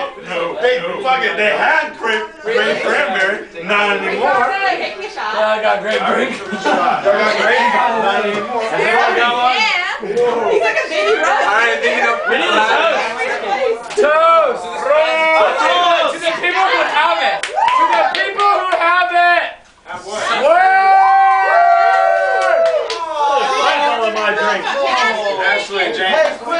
They had grape cranberry, not anymore. I got grape drink. Not anymore. I got one. He's like a baby roast. Alright, thinking of toast. To the people who have it. To the people who have it. Have what? My drink. Ashley, James.